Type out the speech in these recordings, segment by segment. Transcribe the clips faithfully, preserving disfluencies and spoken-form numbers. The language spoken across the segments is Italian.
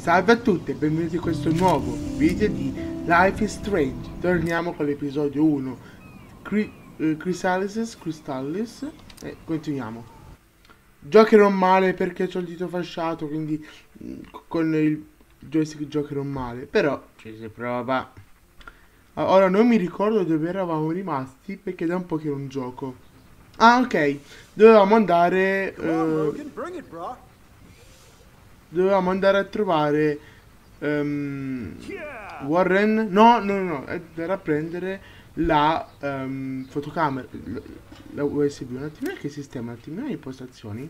Salve a tutti e benvenuti in questo nuovo video di Life is Strange. Torniamo con l'episodio uno, Cri uh, Chrysalis, Crystallis, e continuiamo. Giocherò male perché ho il dito fasciato, quindi mh, con il joystick giocherò male, però ci si prova. Ora non mi ricordo dove eravamo rimasti perché da un po' che non gioco. Ah, ok, dovevamo andare... Uh, dovevamo andare a trovare um, Warren. No, no, no, no, era a prendere la um, fotocamera, la U S B. Un attimino che sistema, un attimino le impostazioni,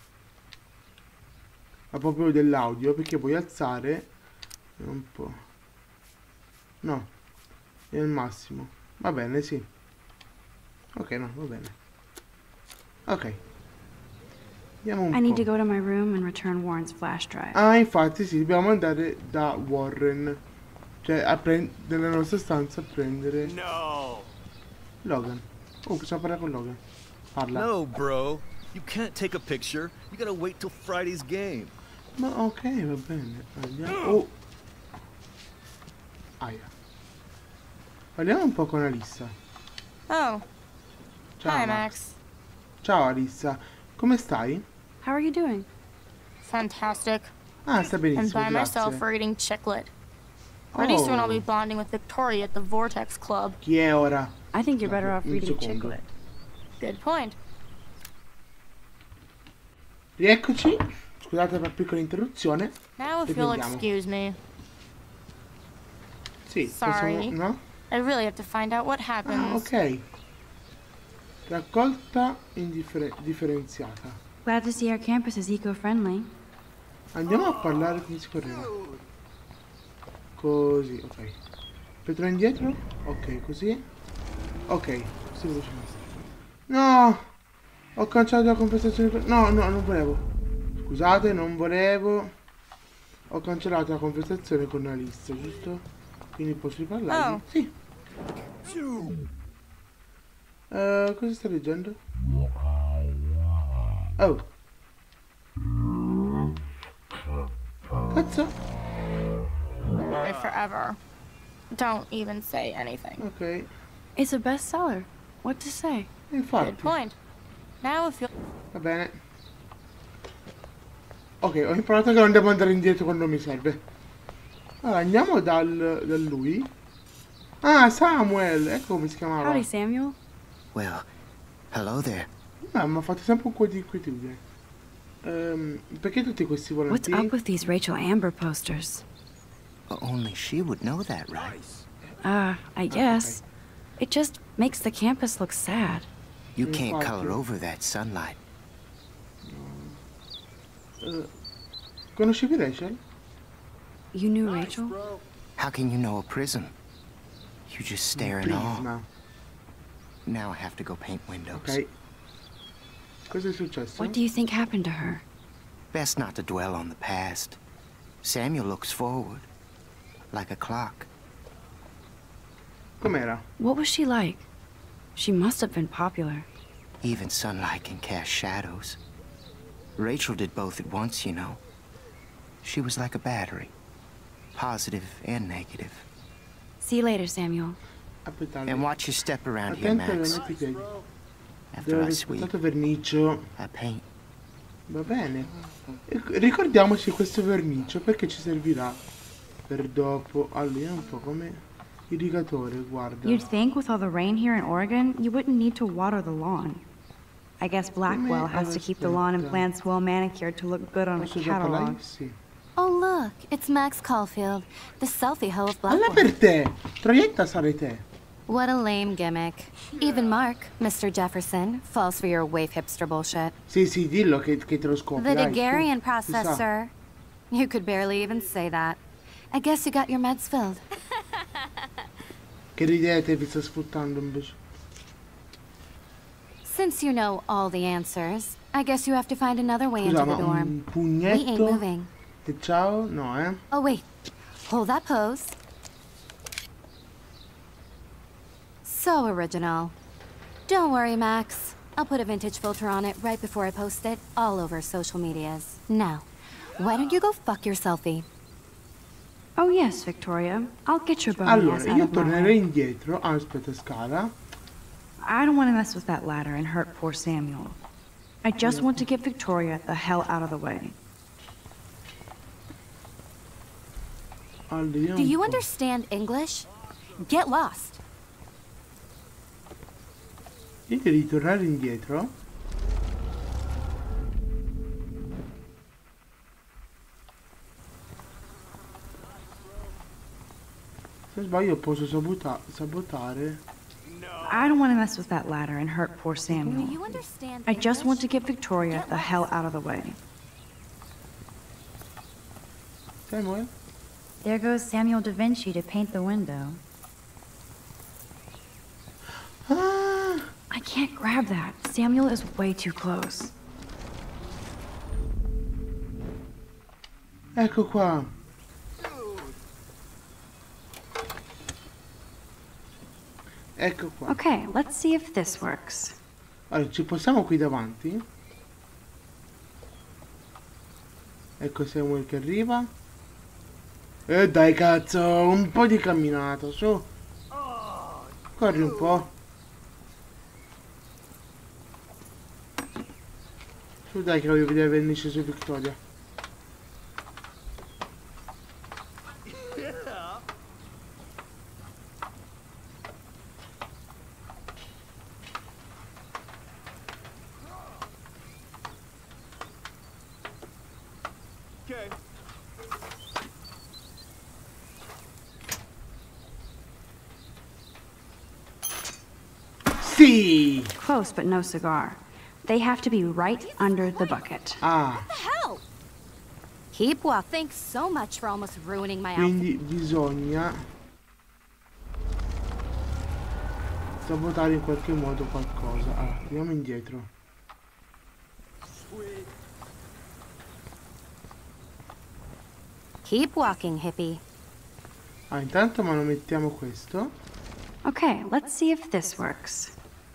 ma proprio dell'audio, perché vuoi alzare un po'. No, è al massimo. Va bene, sì. Ok, no, va bene. Ok. Andiamo un I need po'. to go to my room and return Warren's flash drive. Ah, infatti sì, dobbiamo andare da Warren. Cioè, a prendere nella nostra stanza a prendere No. Logan. Oh, possiamo parlare con Logan. Parla. No, bro. You can't take a picture. You gotta wait till Friday's game. Ma ok, va bene. Andiamo. Oh. Aia. Parliamo un po' con Alissa. Oh. Ciao, Hi, Max. Max. Ciao Alissa. Come stai? How are you doing? Fantastic. Ah, sta I'm benissimo, by myself grazie. reading Chicklet. Pretty soon I'll be Oh, bonding with Victoria at the Vortex Club. chi è ora? I think you're better off Un reading secondo. Chicklet. Good point. Rieccoci. Scusate per la piccola interruzione. Now if you'll Riprendiamo. excuse me, Sì, Sorry. possiamo... No? I really have to find out what Ah, happens. ok. Raccolta indiffer differenziata. Glad to see our campus is eco-friendly. Andiamo a parlare come si correva. Così, ok. Petro indietro? Ok, così. Ok, così velocemente. No! Ho cancellato la conversazione per... No, no, non volevo. Scusate, non volevo. Ho cancellato la conversazione con Alissa, giusto? Quindi posso riparlargli? Oh. Sì. Uh, cosa stai leggendo? Oh. Cazzo? Wait forever. Don't even say anything. Ok, It's a bestseller. What to say? Good infatti. point. Now if you'll... Va bene. Ok, ho imparato che non devo andare indietro quando mi serve. Allora, andiamo dal, da lui. Ah, Samuel! Ecco come si chiamava. Howdy, Samuel. Well, hello there. Ah, mi ha fatto sempre un po' di inquietudine. Ehm, perché tutti questi What's volantini? up with these Rachel Amber posters? Only she would know that, right? Uh, I guess. It just makes the campus look sad. You can't Infatti. color over that sunlight. Eh, conoscevi Rachel? You knew Rachel? How can you know a prism? You just stare in awe. Prisma. Now I have to go paint windows. Ok. Cosa è successo? What do you think happened to her? Best not to dwell on the past. Samuel looks forward, like a clock. Com'era? What was she like? She must have been popular. Even sunlight can cast shadows. Rachel did both at once, you know. She was like a battery, positive and negative. See you later, Samuel. Aspettate. And watch your step around here, Attento alle Max. metti piedi. After Dove I aver sweep, sputato vernicio. I paint. Va bene. E ricordiamoci questo vernicio perché ci servirà per dopo. Allora, un po' come irrigatore, guarda. You'd think with all the rain here in Oregon, you wouldn't need to water the lawn. I guess Blackwell has to keep the lawn and plants well manicured to look good on a Posso già parlare? catalog. Sì. Oh, look, it's Max Caulfield, the selfie hoe of Alla Blackwell. per te! Troietta sarai te. What a lame gimmick. Even Mark, Mister Jefferson, falls for your wave hipster bullshit. Sì, sì, dillo che, che te lo scopri. The dai, Daguerrean su, process, si sa. sir. You could barely even say that. I guess you got your meds filled. Che ridete, vi sta sfruttando invece. Since you know all the answers, I guess you have to find another way Scusa, into ma the un dorm. We ain't pugnetto moving. e ciao? No, eh? Oh, wait. Hold that pose. So original. Don't worry, Max. I'll put a vintage filter on it right before I post it all over social medias. Now, why don't you go fuck your selfie? Oh yes, Victoria. I'll get your bony Allora, ass out io of my tornerei way. indietro. Ah, aspetta, scala. I don't want to mess with that ladder and hurt poor Samuel. I just want to get Victoria the hell out of the way. Allora, Do you un po'. understand English? Get lost. Io devi tornare indietro. Se sbaglio posso sabota sabotare. I don't want to mess with that ladder and hurt poor Do Samuel. you understand I just want to English? get Victoria the hell out of the way. Samuel? There goes Samuel da Vinci to paint the window. Ah, I can't grab that. Samuel is way too close. ecco qua. Ecco qua. Okay, let's see if this works. Allora, ci possiamo qui davanti. Ecco Samuel che arriva. E dai cazzo, un po' di camminata, su. Corri un po'. Su dai che voglio vedere venirci su Victoria. Okay. Sì! Close, but no cigar. They have to be right under the bucket. Ah, The hell? Keep walk. Thanks so much for almost ruining my outfit. quindi bisogna sabotare in qualche modo qualcosa. Allora, andiamo indietro. Keep walking, hippie. Ah, intanto manomettiamo questo. Okay, let's see if this works.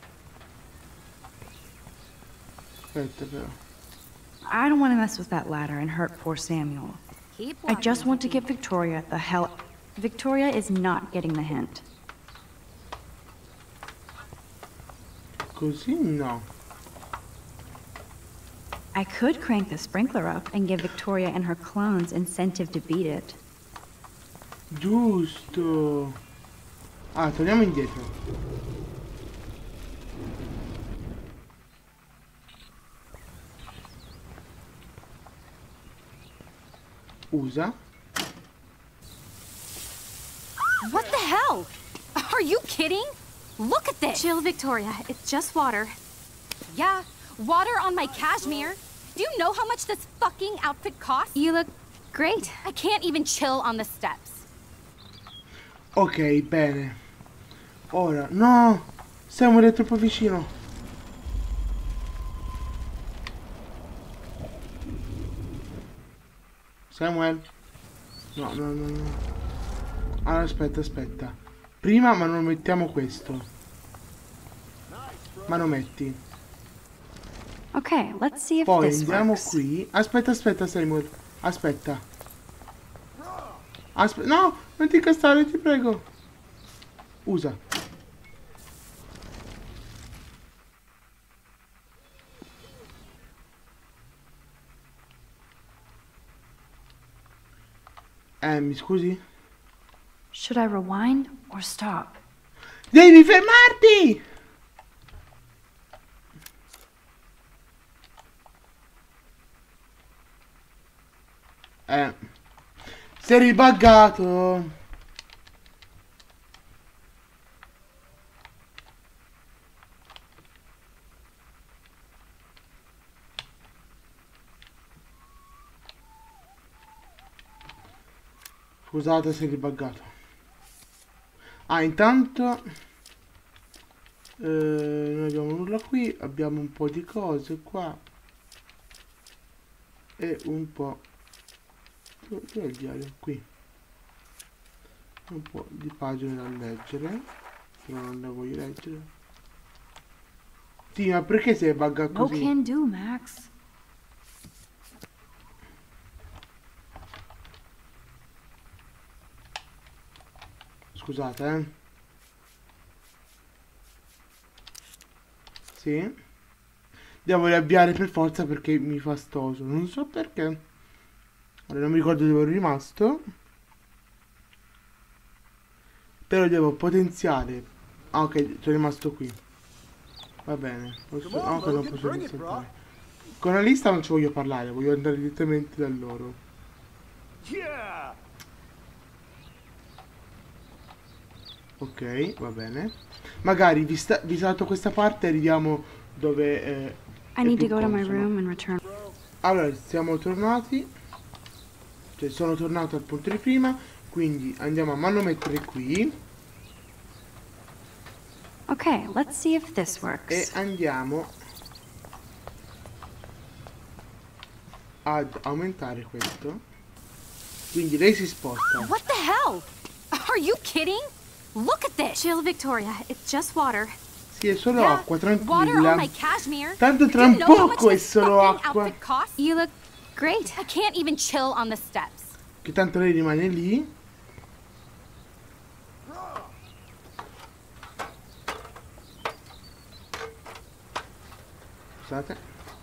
Aspetta però. I don't want to mess with that ladder and hurt poor Samuel. Keep I walking. just want to hippie. get Victoria the hell... Victoria is not getting the hint. Così no. I could crank the sprinkler up and give Victoria and her clones incentive to beat it. Giusto. Ah, torniamo indietro. Usa. What the hell? Are you kidding? Look at this. Chill, Victoria. It's just water. Yeah, water on my cashmere. Do you know how much this fucking outfit costs? You look great. I can't even chill on the steps. Ok, bene. Ora, no! Samuel è troppo vicino. Samuel? No, no, no, no. Allora, aspetta, aspetta. Prima manomettiamo questo. Manometti. Okay, let's see if Poi this andiamo works. qui. Aspetta, aspetta, Samuel. Aspetta. Aspetta. No, non ti incastrare, ti prego. Usa. Eh, mi scusi? Should I rewind or stop? Devi fermarti! Eh. Sei ribaggato. Scusate se è ribaggato. Ah, intanto eh, non abbiamo nulla qui. Abbiamo un po' di cose qua. E un po'. Dov'è il diario? Qui. Un po' di pagine da leggere. Però non le voglio leggere. Sì, ma perché sei buggato No così? can do, Max. scusate, eh. Sì. Devo riavviare per forza perché mi fa stoso. Non so perché. Ora non mi ricordo dove ero rimasto. Però devo potenziare. Ah, ok, sono rimasto qui. Va bene. Posso... Ah, ok, non posso potenziare. Con la lista non ci voglio parlare, voglio andare direttamente da loro. Ok, va bene. Magari, vista, vistato questa parte, arriviamo dove... Eh, I need to go to my room and return. allora, siamo tornati. Cioè, sono tornato al punto di prima. Quindi andiamo a manomettere qui. Okay, let's see if this works. E andiamo ad aumentare questo. Quindi lei si sposta. What the hell? Are you kidding? Look at this. Chill, Victoria. It's just water. Sì, è solo Yeah, acqua, water on tranquilla. my cashmere. Tanto tra Do you un know how much poco è this solo fucking acqua. outfit costs? You look great. I can't even chill on the steps. Che tanto lei rimane lì. Scusate.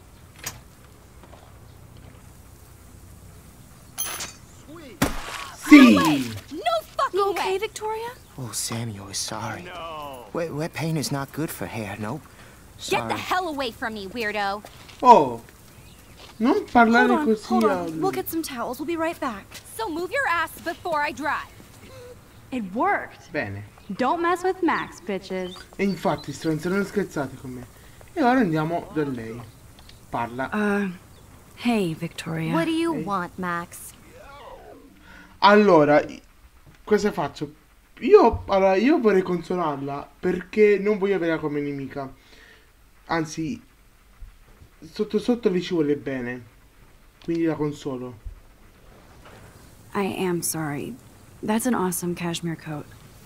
Sì! No fucking You okay, way. Victoria? Oh, Samuel is sorry. Wet, wet paint is not good for hair, nope. Get Sorry. the hell away from me, weirdo. Oh! Non parlare Hold on, così hold a on. lui. We'll get some towels. We'll be right back. So move your ass before I drive. It worked. Bene. Don't mess with Max, bitches. E infatti, stronzi, non scherzate con me. E ora andiamo da lei. Parla. Uh, hey, Victoria. What do you Hey. want, Max? Allora, i- cosa faccio? Io, allora, io vorrei consolarla perché non voglio averla come nemica. Anzi, sotto sotto lì ci vuole bene. Quindi la consolo. I am sorry. That's an awesome cashmere coat.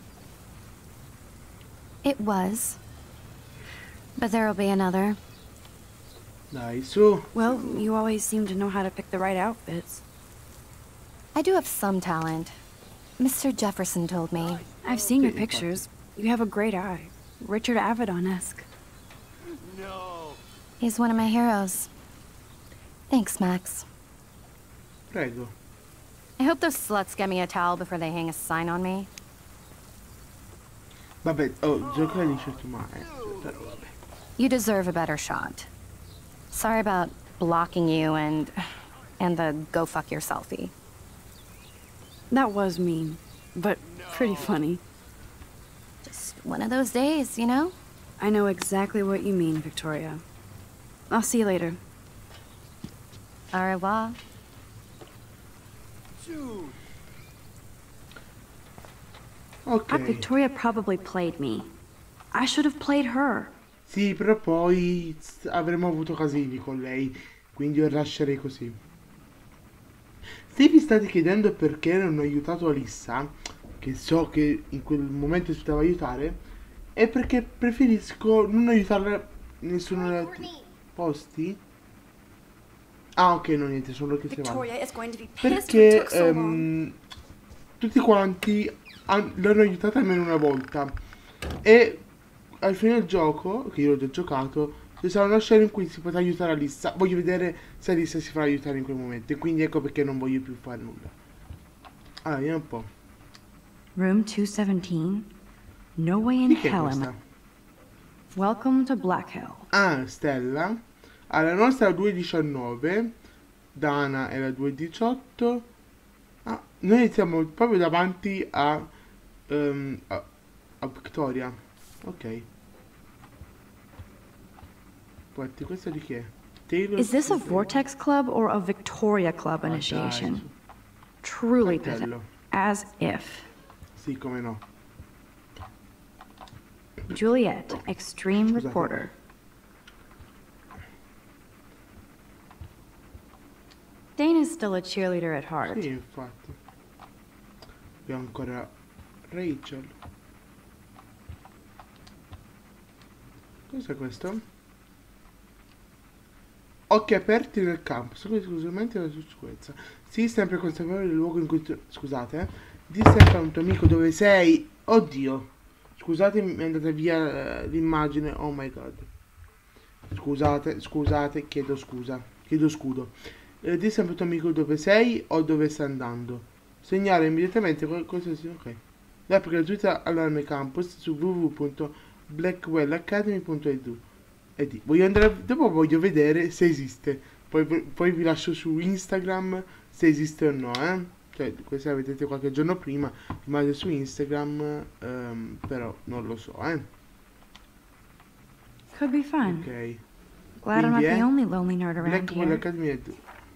It was. But there'll be another. Dai, su. Well, you always seem to know how to pick the right outfits. I do have some talent. Mister Jefferson told me. I've seen your Sì, pictures. You have a great eye. Richard Avedon-esque. He's one of my heroes. Thanks, Max. Prego. I hope those sluts get me a towel before they hang a sign on me. Vabbè, oh, gioca lì certo, ma eh, però vabbè. You deserve a better shot. Sorry about blocking you and... and the go fuck your selfie. That was mean, but pretty funny. Just one of those days, you know? I know exactly what you mean, Victoria. I'll see you later. Au revoir. Ok. That Victoria probably played me. I should have played her. Sì, però poi s- avremmo avuto casini con lei, quindi io lascerei così. Se vi state chiedendo perché non ho aiutato Alissa, che so che in quel momento si poteva aiutare, è perché preferisco non aiutarla in nessuno dei altri posti. Ah, ok, no, niente, solo che se va. Victoria is going to be pissed we Perché took so long. ehm, tutti quanti han- l'hanno aiutata almeno una volta. E al fine del gioco, che io l'ho già giocato, ci sarà una scena in cui si potrà aiutare Alissa. Voglio vedere se Alissa si farà aiutare in quel momento. E quindi ecco perché non voglio più fare nulla. Allora, vediamo un po'. Room two seventeen? No way in Di chi è hell am questa? I. Welcome to Black Hill. Ah, Stella. Allora, la nostra è la due diciannove. Dana è la due diciotto. Ah, noi siamo proprio davanti a, ehm, a, a Victoria. Ok. Guardi, questo di chi è? Taylor Is this a Swift. Vortex Club or a Victoria Club Ah, initiation? dai, Truly Fratello. pathetic. As if. Sì, come no. Juliet, extreme Scusate. reporter. Dana's still a cheerleader at heart. Sì, infatti. Abbiamo ancora Rachel. Cos'è questo? Occhi aperti nel campo, sono esclusivamente la sua sicurezza. Sii sempre consapevole del luogo in cui... tu- Scusate, eh. Di sempre a un tuo amico dove sei. Oddio. Scusatemi, è andata via uh, l'immagine. Oh my god. Scusate, scusate, chiedo scusa. Chiedo scudo. Eh, di sempre a tuo amico dove sei o dove stai andando. Segnare immediatamente qualcosa sì, ok. L'app gratuita all'Arme Campus su w w w punto blackwell academy punto e d u. Voglio andare, dopo voglio vedere se esiste. Poi, poi vi lascio su Instagram se esiste o no, eh. Cioè, questa la vedete qualche giorno prima, rimane su Instagram, um, però non lo so, eh. Could be fun. Ok. Glad I'm not Quindi the è only lonely nerd around Blackwell here. Academy è...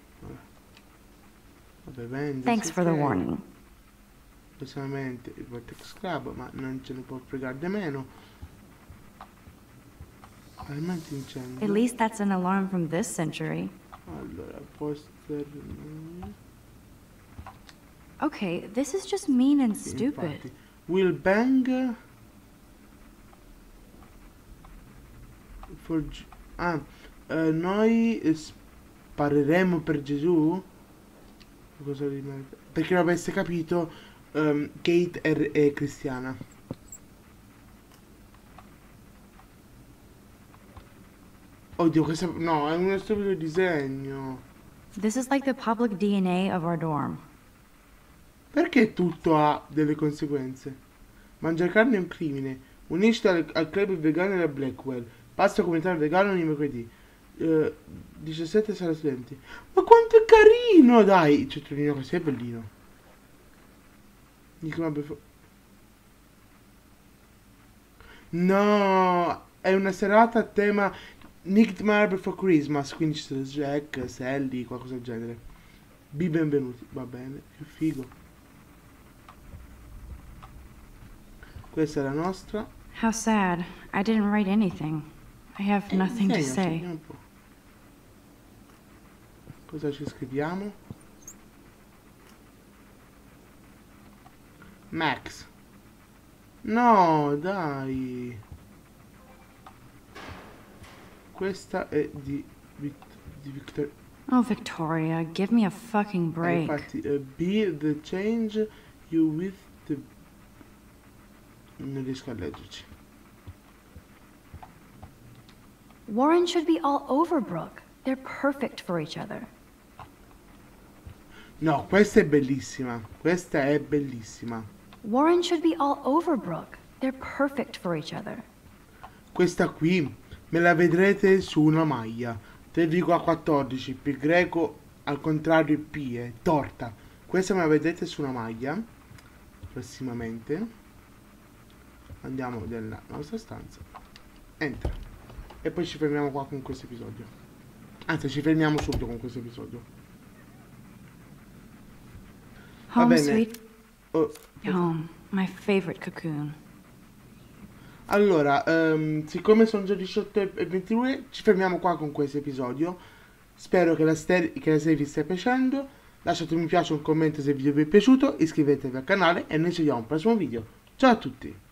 Vabbè, vende, Thanks for the warning. Personalmente il Vortex Club, ma non ce ne può fregare di meno. Armamenti incendio. At least that's an alarm from this century. Allora, poster... Okay, this is just mean and Sì, stupid. infatti. Will bang... For... Ah, eh, noi spareremo per Gesù? Cosa rimane? Perché non avesse capito, um, Kate è, è cristiana. Oddio, questo... No, è uno stupido disegno. This is like the public D N A of our dorm. Perché tutto ha delle conseguenze? Mangiare carne è un crimine. Unisci al, al club vegano della Blackwell. Pasta comunitaria vegano ogni mercoledì. Uh, diciassette sala studenti. Ma quanto è carino, dai! C'è Tonino così, è bellino. Dico, vabbè, fa... No, è una serata a tema Nightmare Before Christmas, quindi ci sono Jack, Sally, qualcosa del genere. Bi benvenuti, va bene, che figo. Questa è la nostra. How sad. I didn't write anything. I have Eh, nothing to disegna, say. vediamo un po'. Cosa ci scriviamo? Max. No, dai. Questa è di, Vic di Victor. Oh, Victoria, give me a fucking Eh, break. infatti, uh, be the change you with the... Non riesco a leggerci. Warren should be all over Brooke. They're perfect for each other. No, questa è bellissima. Questa è bellissima. Warren should be all over Brooke. They're perfect for each other. Questa qui me la vedrete su una maglia. tre virgola quattordici, pi greco al contrario il P è torta. Questa me la vedrete su una maglia prossimamente. Andiamo nella nostra stanza. Entra. E poi ci fermiamo qua con questo episodio. Anzi, ci fermiamo subito con questo episodio. Va Home bene. sweet Oh, home. My favorite cocoon. allora, ehm, siccome sono già diciotto e ventidue, ci fermiamo qua con questo episodio. Spero che la, che la serie vi stia piacendo. Lasciate un mi piace, un commento se il video vi è piaciuto. Iscrivetevi al canale e noi ci vediamo al prossimo video. Ciao a tutti!